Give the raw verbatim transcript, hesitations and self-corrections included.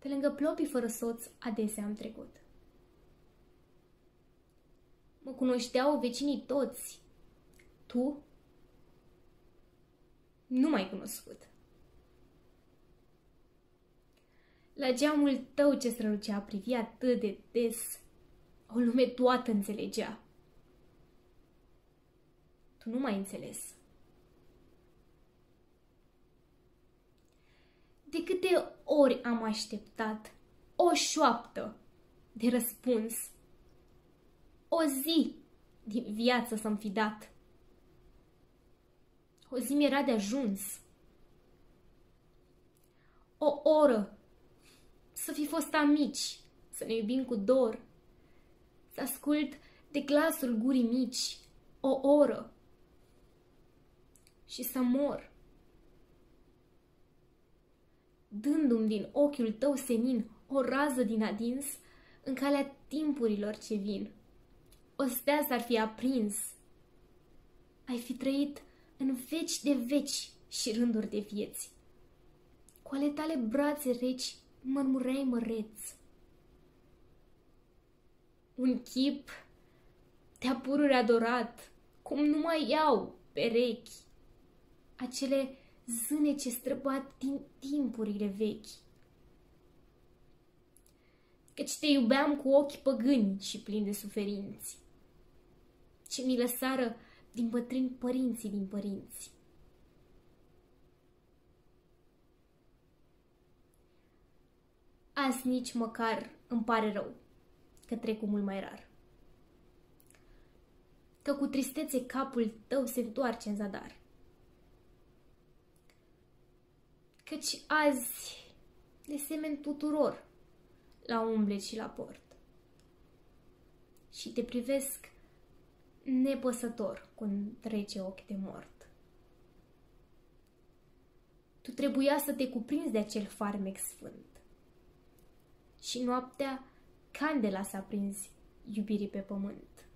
Pe lângă plopii fără soț adesea am trecut. Mă cunoșteau vecinii toți. Tu? Nu m-ai cunoscut. La geamul tău ce strălucea privi atât de des, o lume toată înțelegea. Tu nu m-ai înțeles. De câte ori am așteptat o șoaptă de răspuns, o zi din viață să-mi fi dat. O zi mi-era de ajuns. O oră să fi fost amici, să ne iubim cu dor, să ascult de glasul gurii mici o oră și să mor. Dându-mi din ochiul tău senin o rază din adins în calea timpurilor ce vin. O stea s-ar fi aprins. Ai fi trăit în veci de veci și rânduri de vieți. Cu ale tale brațe reci mărmureai măreț. Un chip de-a pururi adorat, cum nu mai iau perechi, acele zâne ce străbat din timpurile vechi. Căci te iubeam cu ochi păgâni și plini de suferinți, ce mi lăsară din bătrâni părinții din părinți. Azi nici măcar îmi pare rău că trec cu mult mai rar, că cu tristețe capul tău se întoarce în zadar. Căci azi le semen tuturor la umblet și la port și te privesc nepăsător când trece ochi de mort. Tu trebuia să te cuprinzi de acel farmec sfânt și noaptea candela s-a prins iubirii pe pământ.